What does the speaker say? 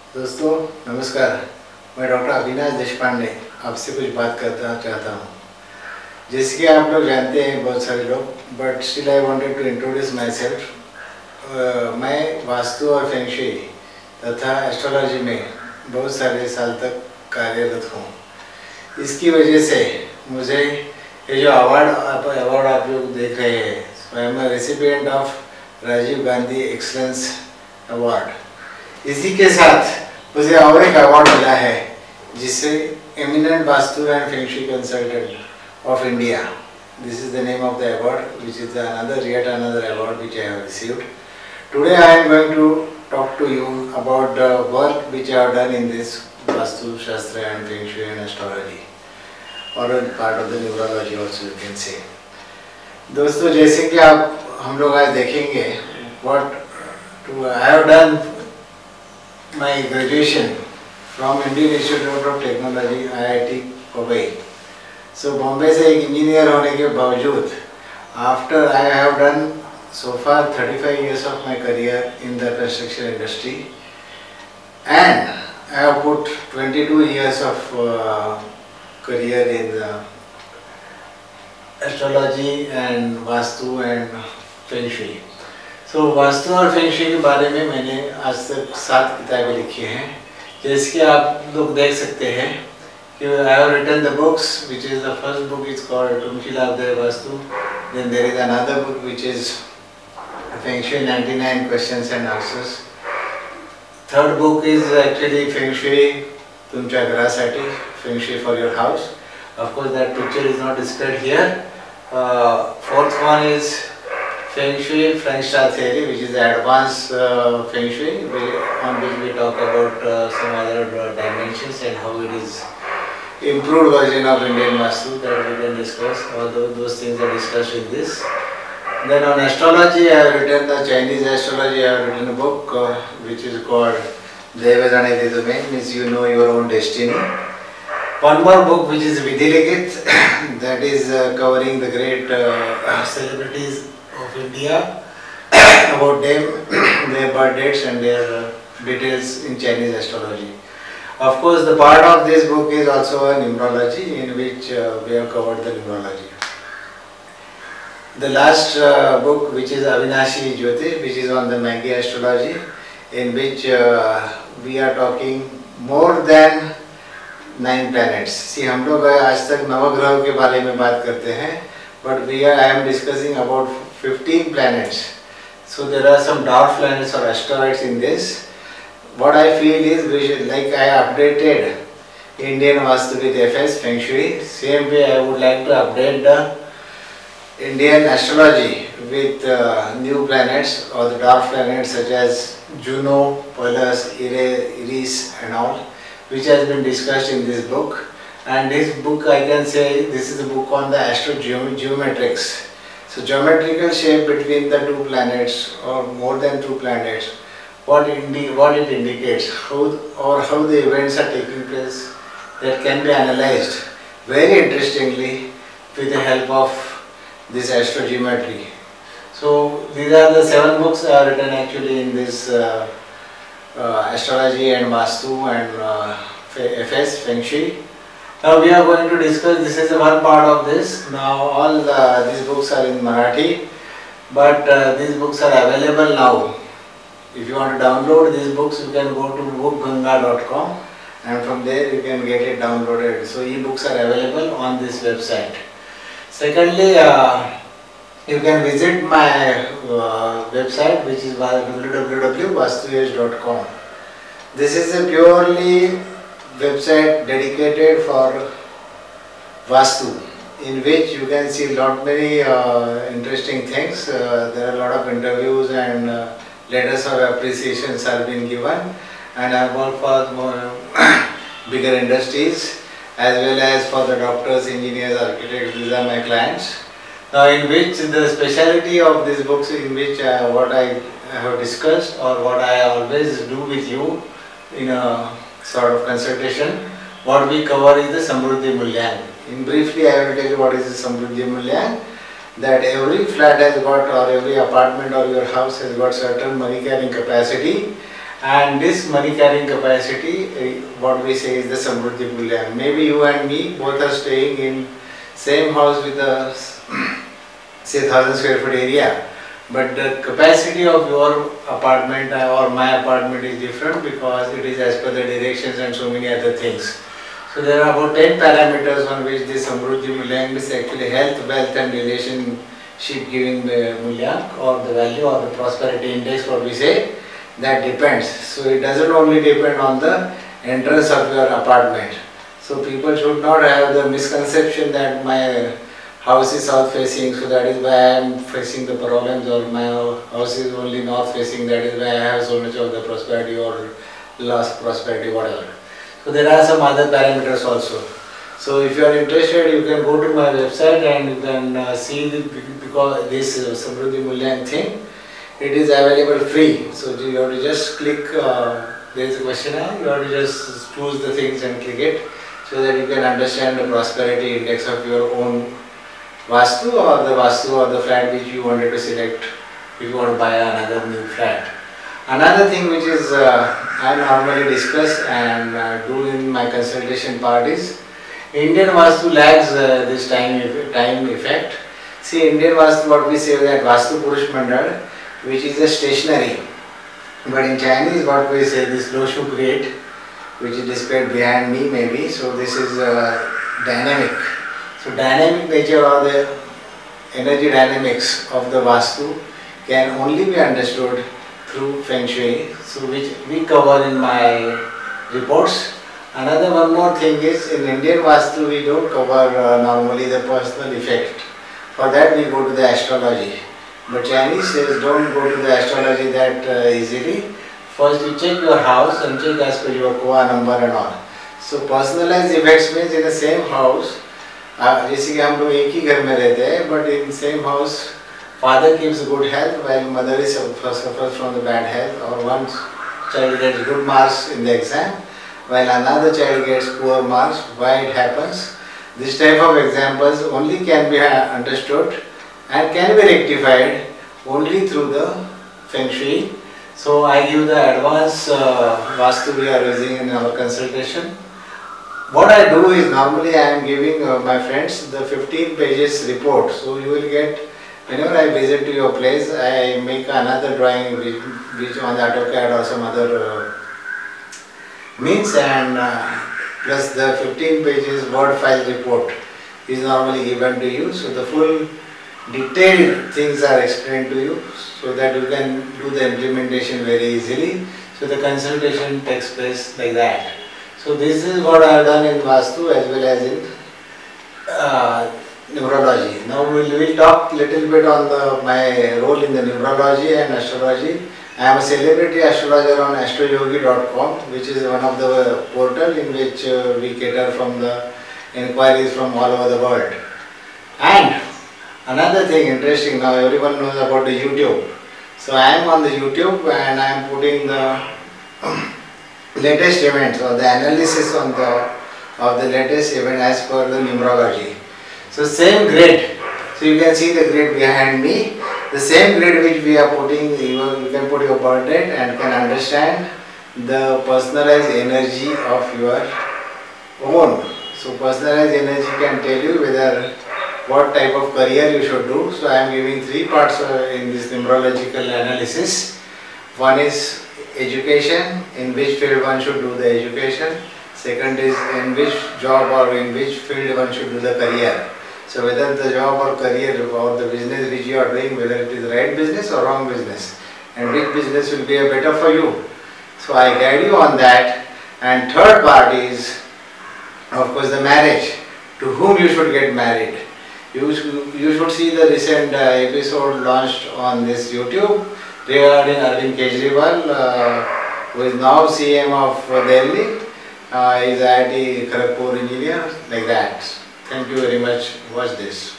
दोस्तों नमस्कार, मैं डॉक्टर अविनाश देशपांडे आपसे कुछ बात करना चाहता हूँ। जैसे कि आप लोग जानते हैं बहुत सारे लोग, but still I wanted to introduce myself. मैं वास्तु और फेंगशुई तथा एस्ट्रोलॉजी में बहुत सारे साल तक कार्यरत हूँ। इसकी वजह से मुझे ये जो अवार्ड आप लोग देख रहे हैं, I am recipient of Rajiv Gandhi excellence award. इसी के साथ मुझे और एक अवार्ड मिला है जिसे eminent Vastu and feng shui consultant of India, this is the name of the award, which is yet another award which I have received. Today I am going to talk to you about the work which I have done in this Vastu Shastra and Feng Shui and astrology, or a part of the numerology also you can say. दोस्तों, जैसे कि हम लोग आज देखेंगे I have done my graduation from Indian Institute of Technology IIT Mumbai. So Bombay से एक engineer होने के बावजूद, after I have done so far 35 years of my career in the construction industry, and I have put 22 years of career in astrology and Vastu and Feng Shui. So vastu और feng shui के बारे में मैंने आज तक 7 किताबें लिखी हैं। जैसे कि आप लोग देख सकते हैं कि I have written the books, which is the first book is called Tumshilabdaya Vastu. Then there is another book which is Feng Shui 99 Questions and Answers. Third book is actually Feng Shui तुमच्या घरासाठी, Feng Shui for your house. Of course that picture is not displayed here. Fourth one is Feng Shui French Star Theory, which is the advanced Feng Shui, on which we talk about some other dimensions and how it is improved version of Indian Vastu that we can discuss. Although those things are discussed in this. Then on astrology, I have written the Chinese astrology. I have written a book which is called Deva Jane Dedume, means you know your own destiny. One more book which is Vidhilikit, that is covering the great celebrities of India, about them, their birth dates and their details in Chinese astrology. Of course, the part of this book is also a numerology, in which we have covered the numerology. The last book, which is Avinashi Jyotish, which is on the Magi astrology, in which we are talking more than 9 planets. See, हम लोग आज तक नवग्रहों के बारे में बात करते हैं, but I am discussing about 15 planets. So there are some dwarf planets or asteroids in this. What I feel is we should, like I updated Indian Vastu with FS Feng Shui, same way I would like to update the Indian astrology with new planets or the dwarf planets such as Juno, Pallas, Eris and all, which has been discussed in this book. And this book, I can say, this is a book on the astrogeometrics. So geometrical shape between the 2 planets or more than 2 planets, what it indicates, how the events are taking place, that can be analyzed very interestingly with the help of this astrogeometry. So these are the 7 books I have written actually in this astrology and Vastu and FS Feng Shui. Now we are going to discuss, this is one part of this. Now all these books are in Marathi, but these books are available now. If you want to download these books, you can go to bookganga.com and from there you can get it downloaded. So e-books are available on this website. Secondly, you can visit my website, which is www.vastuyash.com. This is a purely website dedicated for Vastu, in which you can see many interesting things. There are a lot of interviews and letters of appreciations are being given, and I work for bigger industries as well as for the doctors, engineers, architects. These are my clients. Now, in which the speciality of these books, in which what I have discussed or what I always do with you in a sort of consultation, what we cover is the Samruddhi Mulyan. In briefly, I will tell you what is the Samruddhi Mulyan. That every flat has got, or every apartment or your house has got certain money carrying capacity, And this money carrying capacity, what we say is the Samruddhi Mulya. Maybe you and me both are staying in same house with a say 1000 square foot area, but the capacity of your apartment or my apartment is different because it is as per the directions and so many other things. So there are about 10 parameters on which this Samruddhi Mulyank is actually health, wealth and relationship giving Mulyank, or the value or the prosperity index, what we say, that depends. So it doesn't only depend on the entrance of your apartment. So people should not have the misconception that my house is south facing, so that is why I am facing the problems, or my house is only north facing, that is why I have so much of the prosperity or lost prosperity, whatever. So there are some other parameters also. So if you are interested, you can go to my website and you can see because this Samruddhi Mulyank thing, it is available free. So you have to just click, there is a questionnaire, you have to just choose the things and click it, so that you can understand the prosperity index of your own Vastu, or the Vastu or the flat which you wanted to select if you want to buy another new flat. Another thing which is I normally discuss and do in my consultation part is Indian Vastu lacks this time effect. See, Indian Vastu, what we say that Vastu Purush Mandal, which is a stationary, but in Chinese what we say this Loshu grade, which is displayed behind me maybe. So this is dynamic. So dynamic nature or the energy dynamics of the Vastu can only be understood through Feng Shui, so which we cover in my reports. Another one more thing is, in Indian Vastu we don't cover normally the personal effect. For that we go to the astrology. But Chinese says don't go to the astrology that easily. First you check your house and check as per your Koa number and all. So personalized effects means in the same house, जैसे कि हम लोग एक ही घर में रहते हैं, but in same house father keeps good health while mother is suffers from the bad health, or one child gets good marks in the exam while another child gets poor marks. Why it happens? This type of examples only can be understood and can be rectified only through the Feng Shui. So I give the advanced Vastu we are using in our consultation. What I do is normally I am giving my friends the 15 pages report. So you will get, whenever I visit to your place, I make another drawing which on the AutoCAD or some other means, and plus the 15 pages word file report is normally given to you. So the full detailed things are explained to you so that you can do the implementation very easily. So the consultation takes place like that. So this is what I have done in Vastu as well as in numerology. Now we will talk little bit on my role in the numerology and astrology. I am a celebrity astrologer on astroyogi.com, which is one of the portal in which we cater from the inquiries from all over the world. And another thing interesting, now everyone knows about the YouTube. So I am on the YouTube and I am putting the latest events or the analysis on of the latest event as per the numerology. So same grid, so you can see the grid behind me, the same grid which we are putting, you can put your birth date and can understand the personalized energy of your own. So personalized energy can tell you whether what type of career you should do. So I am giving three parts in this numerological analysis. One is education, in which field one should do the education. Second is in which job or in which field one should do the career. So whether the job or career or the business which you are doing, whether it is right business or wrong business, and which business will be a better for you. So I guide you on that. And third part is, of course, the marriage. To whom you should get married. You should see the recent episode launched on this YouTube regarding Arvind Kejriwal, who is now CM of Delhi, is IIT Mumbai Engineer, like that. Thank you very much. Watch this.